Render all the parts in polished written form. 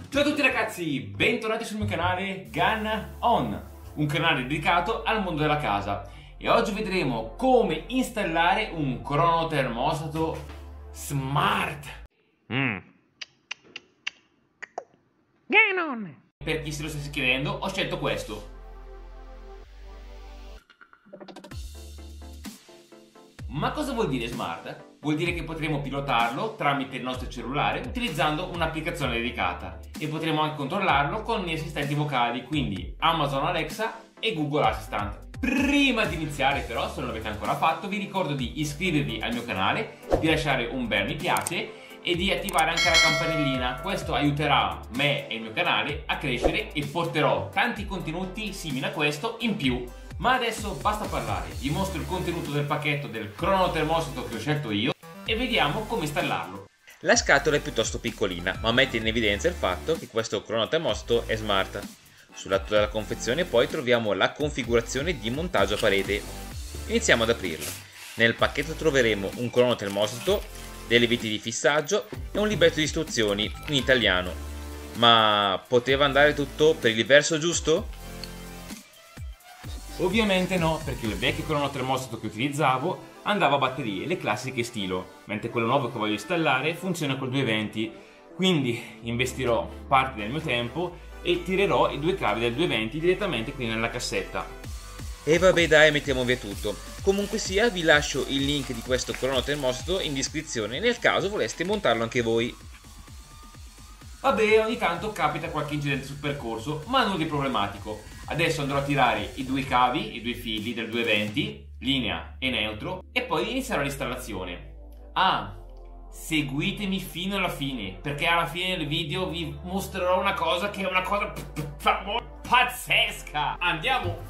Ciao a tutti ragazzi, bentornati sul mio canale Gun On, un canale dedicato al mondo della casa. E oggi vedremo come installare un cronotermostato smart. Gun On! Per chi se lo stesse chiedendo, ho scelto questo. Ma cosa vuol dire smart? Vuol dire che potremo pilotarlo tramite il nostro cellulare utilizzando un'applicazione dedicata e potremo anche controllarlo con gli assistenti vocali, quindi Amazon Alexa e Google Assistant. Prima di iniziare però, se non l'avete ancora fatto, vi ricordo di iscrivervi al mio canale, di lasciare un bel mi piace e di attivare anche la campanellina. Questo aiuterà me e il mio canale a crescere e porterò tanti contenuti simili a questo in più. Ma adesso basta parlare, vi mostro il contenuto del pacchetto del cronotermostato che ho scelto io e vediamo come installarlo. La scatola è piuttosto piccolina, ma mette in evidenza il fatto che questo cronotermostato è smart. Sul lato della confezione poi troviamo la configurazione di montaggio a parete. Iniziamo ad aprirla. Nel pacchetto troveremo un cronotermostato, delle viti di fissaggio e un libretto di istruzioni in italiano. Ma poteva andare tutto per il verso giusto? Ovviamente no, perché il vecchio cronotermostato che utilizzavo andava a batterie, le classiche stilo, mentre quello nuovo che voglio installare funziona col 220, quindi investirò parte del mio tempo e tirerò i due cavi del 220 direttamente qui nella cassetta. E vabbè dai, mettiamo via tutto. Comunque sia, vi lascio il link di questo cronotermostato in descrizione nel caso voleste montarlo anche voi. Vabbè, ogni tanto capita qualche incidente sul percorso, ma nulla di problematico. Adesso andrò a tirare i due cavi, i due fili del 220, linea e neutro, e poi inizierò l'installazione. Ah, seguitemi fino alla fine, perché alla fine del video vi mostrerò una cosa che è una cosa pazzesca. Andiamo!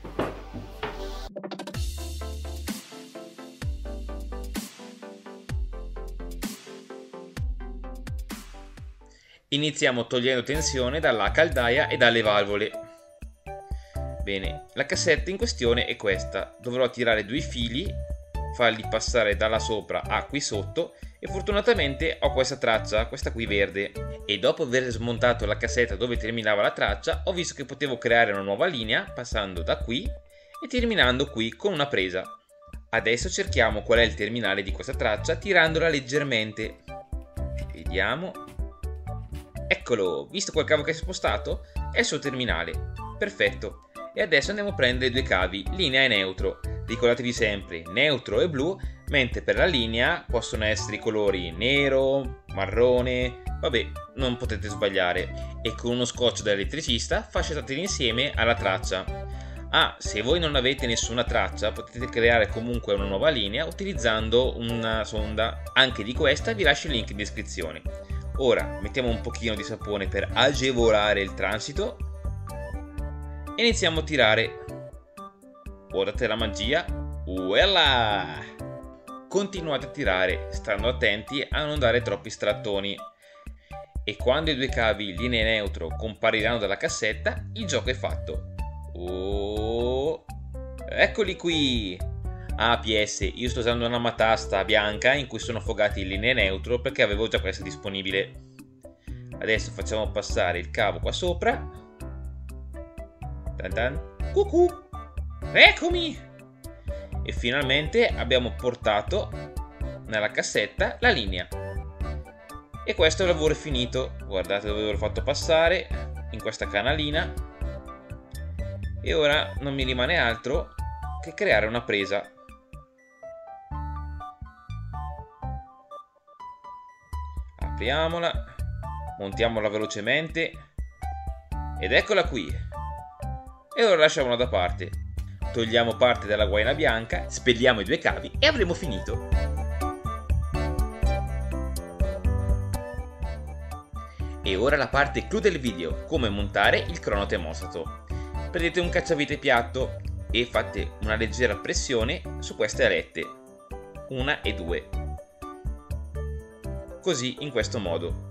Iniziamo togliendo tensione dalla caldaia e dalle valvole. Bene, la cassetta in questione è questa. Dovrò tirare due fili, farli passare da là sopra a qui sotto e fortunatamente ho questa traccia, questa qui verde. E dopo aver smontato la cassetta dove terminava la traccia, ho visto che potevo creare una nuova linea passando da qui e terminando qui con una presa. Adesso cerchiamo qual è il terminale di questa traccia tirandola leggermente. Vediamo. Eccolo, visto quel cavo che si è spostato? È il suo terminale. Perfetto. E adesso andiamo a prendere due cavi, linea e neutro. Ricordatevi sempre neutro e blu, mentre per la linea possono essere i colori nero, marrone, vabbè, non potete sbagliare. E con uno scotch da elettricista fasciateli insieme alla traccia. Ah, se voi non avete nessuna traccia, potete creare comunque una nuova linea utilizzando una sonda. Anche di questa vi lascio il link in descrizione. Ora mettiamo un pochino di sapone per agevolare il transito e iniziamo a tirare. Guardate la magia, voilà! Continuate a tirare, stando attenti a non dare troppi strattoni. E quando i due cavi linea e neutro compariranno dalla cassetta, il gioco è fatto. Oh, eccoli qui! Ah, PS, io sto usando una matasta bianca in cui sono affogati in linea e neutro perché avevo già questa disponibile. Adesso facciamo passare il cavo qua sopra. Tan tan. Cucù! Eccomi! E finalmente abbiamo portato nella cassetta la linea. E questo il lavoro è finito. Guardate dove l'ho fatto passare, in questa canalina. E ora non mi rimane altro che creare una presa. Apriamola, montiamola velocemente ed eccola qui. E ora lasciamola da parte. Togliamo parte della guaina bianca, spelliamo i due cavi e avremo finito. E ora la parte clou del video, come montare il cronotermostato. Prendete un cacciavite piatto e fate una leggera pressione su queste alette, una e due. Così, in questo modo.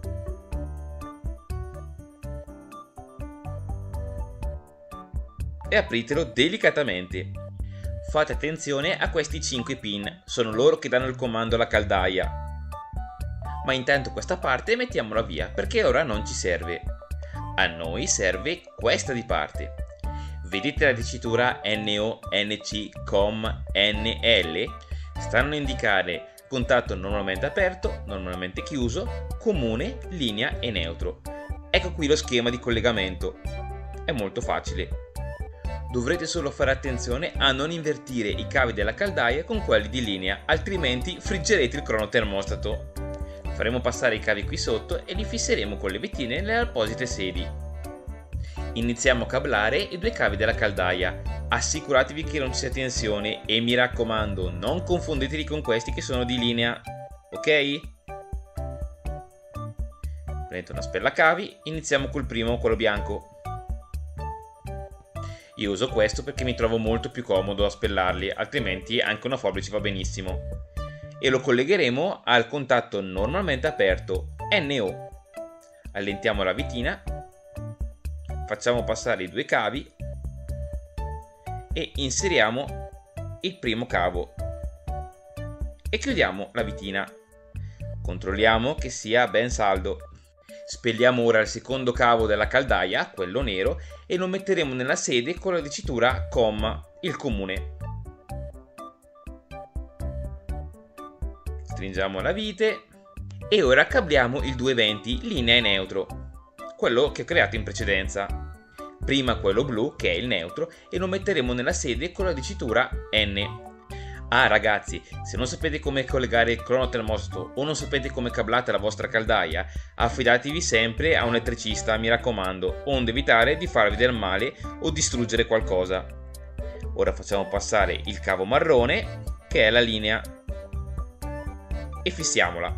E apritelo delicatamente. Fate attenzione a questi 5 pin, sono loro che danno il comando alla caldaia. ma intanto questa parte mettiamola via perché ora non ci serve. A noi serve questa di parte. Vedete la dicitura NO, NC, COM, NL? Stanno a indicare contatto normalmente aperto, normalmente chiuso, comune, linea e neutro. Ecco qui lo schema di collegamento. È molto facile. Dovrete solo fare attenzione a non invertire i cavi della caldaia con quelli di linea, altrimenti friggerete il cronotermostato. Faremo passare i cavi qui sotto e li fisseremo con le vettine nelle apposite sedi. Iniziamo a cablare i due cavi della caldaia. Assicuratevi che non ci sia tensione e mi raccomando, non confondeteli con questi che sono di linea, ok? Prendete una spellacavi, iniziamo col primo, quello bianco. Io uso questo perché mi trovo molto più comodo a spellarli, altrimenti anche una forbice va benissimo. E lo collegheremo al contatto normalmente aperto, NO. Allentiamo la vitina, facciamo passare i due cavi e inseriamo il primo cavo e chiudiamo la vitina. Controlliamo che sia ben saldo. Spelliamo ora il secondo cavo della caldaia, quello nero, e lo metteremo nella sede con la dicitura COM, il comune. Stringiamo la vite e ora cabliamo il 220 linea e neutro, quello che ho creato in precedenza. Prima quello blu, che è il neutro, e lo metteremo nella sede con la dicitura N. Ah ragazzi, se non sapete come collegare il cronotermostato o non sapete come cablate la vostra caldaia, affidatevi sempre a un elettricista, mi raccomando, onde evitare di farvi del male o distruggere qualcosa. Ora facciamo passare il cavo marrone, che è la linea, e fissiamola.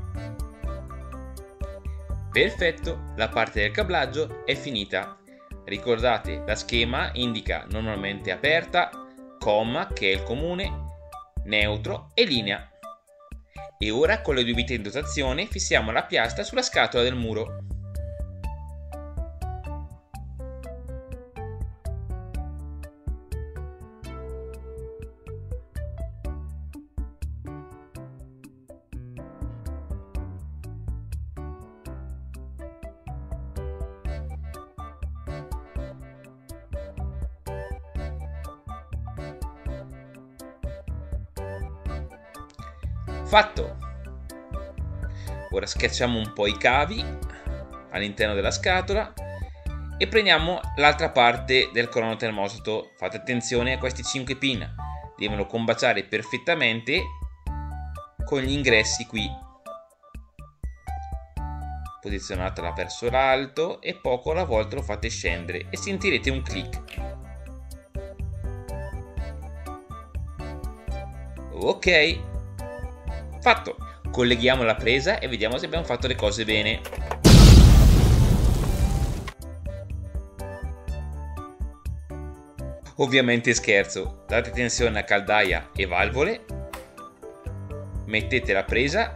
Perfetto, la parte del cablaggio è finita. Ricordate, la schema indica normalmente aperta, COM, che è il comune, neutro e linea. E ora con le due vite in dotazione fissiamo la piastra sulla scatola del muro. Fatto! Ora schiacciamo un po' i cavi all'interno della scatola e prendiamo l'altra parte del cronotermostato. Fate attenzione a questi 5 pin, devono combaciare perfettamente con gli ingressi qui. Posizionatela verso l'alto e poco alla volta lo fate scendere e sentirete un click. Ok, fatto! Colleghiamo la presa e vediamo se abbiamo fatto le cose bene. Ovviamente scherzo, date tensione a caldaia e valvole, mettete la presa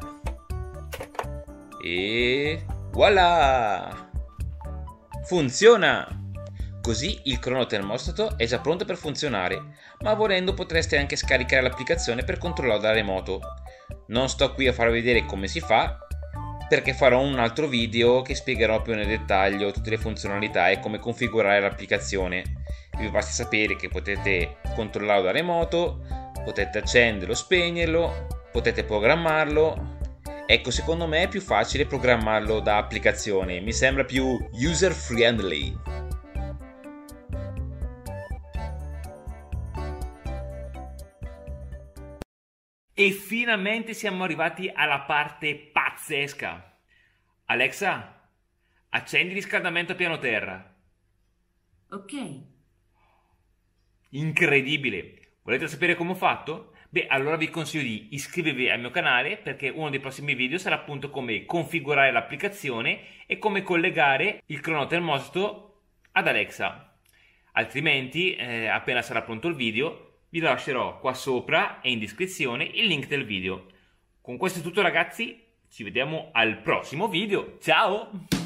e voilà! Funziona! Così il cronotermostato è già pronto per funzionare, ma volendo potreste anche scaricare l'applicazione per controllarlo da remoto. Non sto qui a farvi vedere come si fa, perché farò un altro video che spiegherò più nel dettaglio tutte le funzionalità e come configurare l'applicazione. Vi basta sapere che potete controllarlo da remoto, potete accenderlo, spegnerlo, potete programmarlo. Ecco, secondo me è più facile programmarlo da applicazione, mi sembra più user friendly. E finalmente siamo arrivati alla parte pazzesca. Alexa, accendi il riscaldamento a piano terra. Ok. Incredibile! Volete sapere come ho fatto? Beh, allora vi consiglio di iscrivervi al mio canale, perché uno dei prossimi video sarà appunto come configurare l'applicazione e come collegare il cronotermostato ad Alexa. Altrimenti, appena sarà pronto il video, vi lascerò qua sopra e in descrizione il link del video. Con questo è tutto ragazzi, ci vediamo al prossimo video, ciao!